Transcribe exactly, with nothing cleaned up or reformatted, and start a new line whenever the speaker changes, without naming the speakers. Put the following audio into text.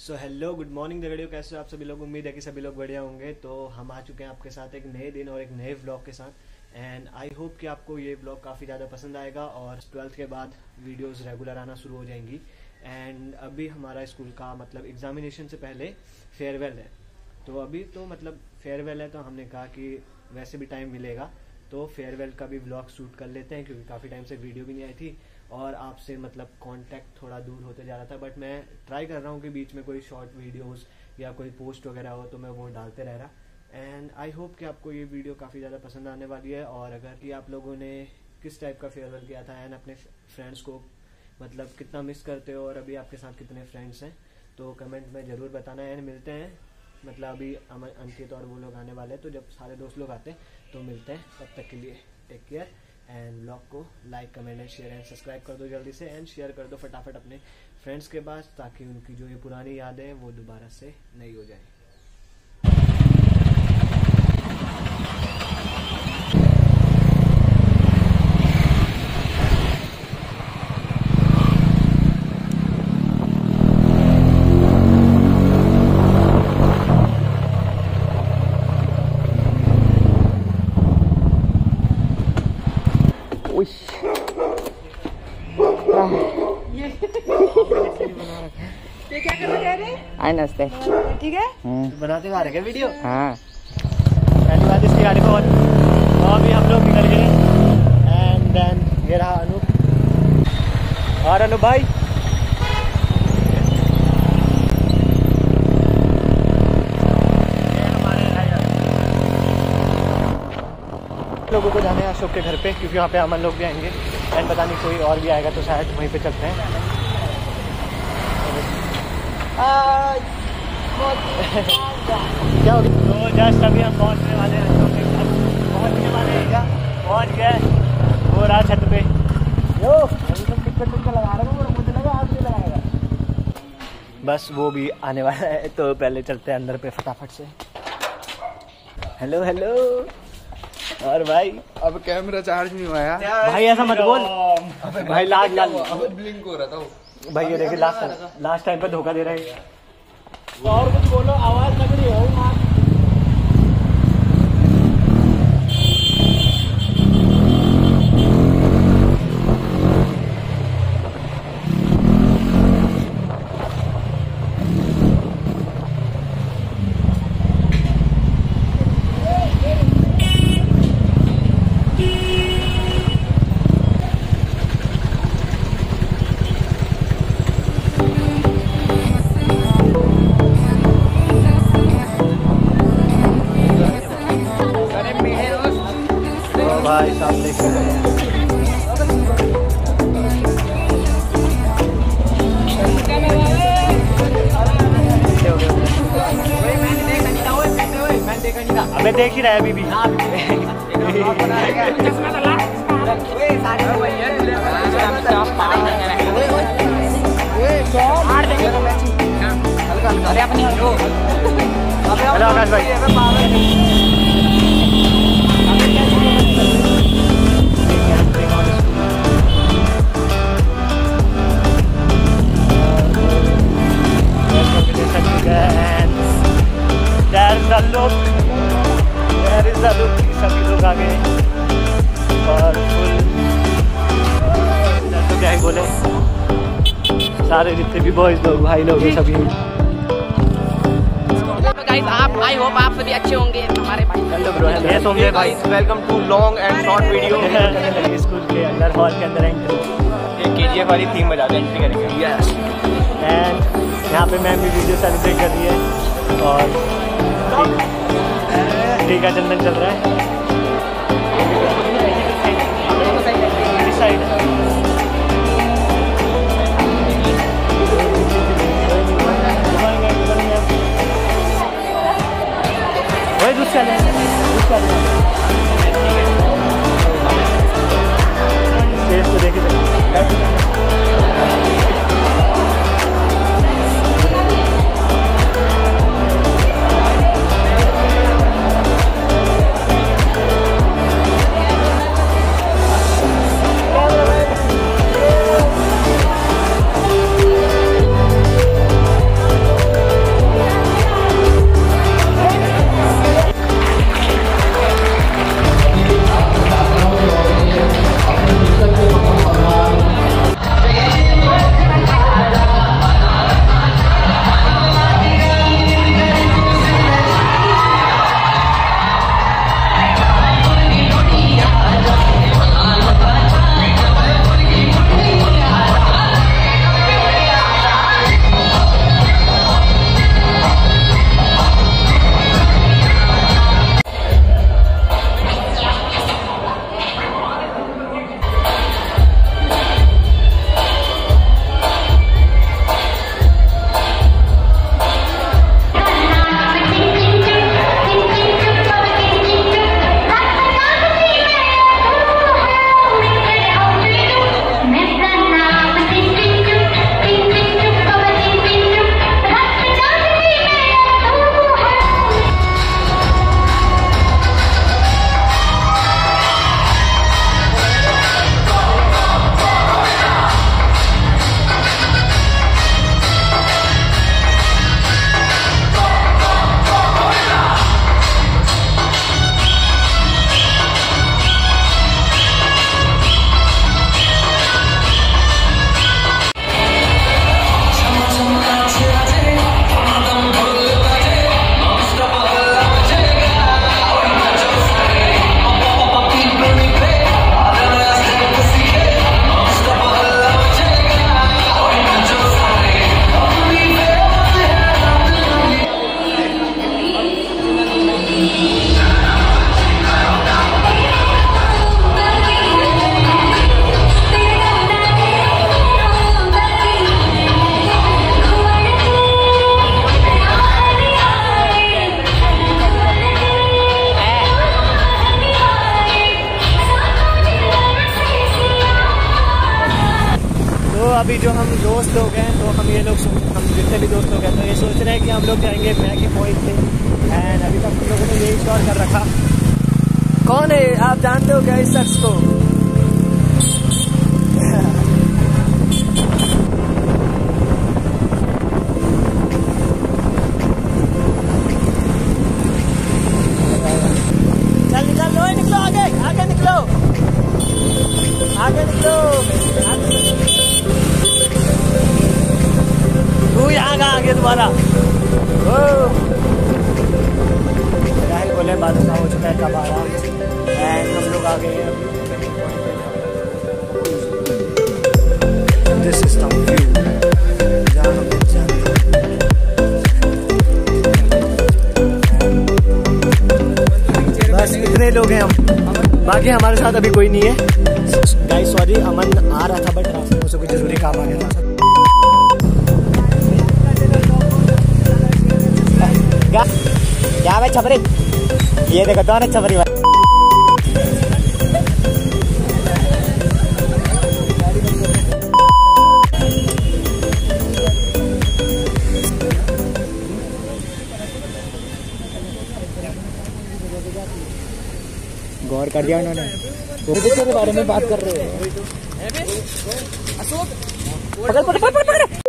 So hello good morning दगड़ियों, कैसे हो आप सभी लोग। उम्मीद है कि सभी लोग बढ़िया होंगे। तो हम आ चुके हैं आपके साथ एक नए दिन और एक नए व्लॉग के साथ। एंड आई होप कि आपको ये व्लॉग काफ़ी ज़्यादा पसंद आएगा और ट्वेल्थ के बाद वीडियोस रेगुलर आना शुरू हो जाएंगी। एंड अभी हमारा स्कूल का मतलब एग्जामिनेशन से पहले फेयरवेल है। तो अभी तो मतलब फेयरवेल है, तो हमने कहा कि वैसे भी टाइम मिलेगा तो फेयरवेल का भी व्लॉग शूट कर लेते हैं, क्योंकि काफ़ी टाइम से वीडियो भी नहीं आई थी और आपसे मतलब कांटेक्ट थोड़ा दूर होते जा रहा था। बट मैं ट्राई कर रहा हूँ कि बीच में कोई शॉर्ट वीडियोस या कोई पोस्ट वगैरह हो तो मैं वो डालते रह रहा। एंड आई होप कि आपको ये वीडियो काफ़ी ज़्यादा पसंद आने वाली है। और अगर कि आप लोगों ने किस टाइप का फेयरवेल किया था एंड अपने फ्रेंड्स को मतलब कितना मिस करते हो और अभी आपके साथ कितने फ्रेंड्स हैं, तो कमेंट में ज़रूर बताना। एंड मिलते हैं, मतलब अभी अंकित और वो लोग आने वाले हैं, तो जब सारे दोस्त लोग आते हैं तो मिलते हैं। तब तक के लिए टेक केयर एंड ब्लॉग को like comment and share and subscribe कर दो जल्दी से। एंड शेयर कर दो फटाफट अपने फ्रेंड्स के पास, ताकि उनकी जो ये पुरानी यादें हैं वो दोबारा से नई हो जाए।
ये क्या कर रहे हैं?
आए नमस्ते।
ठीक है,
बनाते हुए आ रहे क्या वीडियो?
हाँ,
पहली बात इसकी गाड़ी को। तो अभी हम लोग निकल गए एंड देन ये रहा अनूप और अनूप भाई। लोगों को जाने हैं अशोक के घर पे, क्योंकि वहाँ पे अमन लोग भी आएंगे एंड पता नहीं कोई और भी आएगा, तो शायद वहीं पे चलते हैं। क्या हो गया? तो जस्ट अभी हम पहुँचने वाले हैं अशोक के घर, पहुँचने वाले हैं क्या पहुँच गए वो रहा छत पे। यो लगा रहा हूँ, मुझे लगा आप भी लगाएगा। बस वो भी आने वाला है, तो पहले चलते हैं अंदर पे फटाफट से। Hello hello. और भाई
अब कैमरा चार्ज नहीं हुआ यार।
भाई ऐसा मत बोल भाई, लास्ट लास्ट
ब्लिंक हो रहा था वो।
भाई ये देखिए लास्ट लास्ट टाइम पे धोखा दे रहे हैं।
और कुछ बोलो, आवाज लग रही हो।
भाई साहब देख रहे हैं अबे देख ही रहा है अभी भी। हेलो आकाश भाई। सभी लोग आ गए और फुल तो क्या ही बोले, सारे जितने भी बॉयज लोग भाई लोग सभी।
आप आई होप आप सभी अच्छे होंगे हमारे भाई।
हेलो ब्रो, यस होंगे भाई।
Welcome to long and short video.
School के अंदर हॉल के अंदर एंट्री,
एक केजीएफ वाली थीम बजा दे, एंट्री करेंगे।
यस। एंड यहाँ पे मैम भी वीडियो सेलिब्रेट कर रही है और ठीक है चंदन चल रहा है इस साइड। वही दूध चले दूध चले स्टेज को देखे लोग हैं, तो हम ये लोग हम जितने भी दोस्त लोग हैं तो ये सोच रहे हैं कि हम लोग जाएंगे मैगी पॉइंट पे। एंड अभी तक हम लोगों ने यही श्योर कर रखा। कौन है आप जानते हो क्या इस शख्स को? चल निकल लो, निकलो आगे, आगे निकलो, आगे निकलो, तू यहाँ का आगे दोबारा। राहुल बोले बादल का हो चुका है कब आ रहा। एंड हम लोग आ गए हैं अभी। दिस इज द व्यू जहाँ हम लोग जाते हैं। बस इतने लोग हैं हम, बाकी हमारे साथ अभी कोई नहीं है। गाइस सॉरी, अमन आ रहा था बट रास्ते में उसे कोई जरूरी काम आ गया था। क्या भाई छपरी, ये देखो दोनों छपरी भाई। गौर कर दिया उन्होंने, के बारे में बात कर रहे हो। पकड़ पकड़ पकड़ पकड़।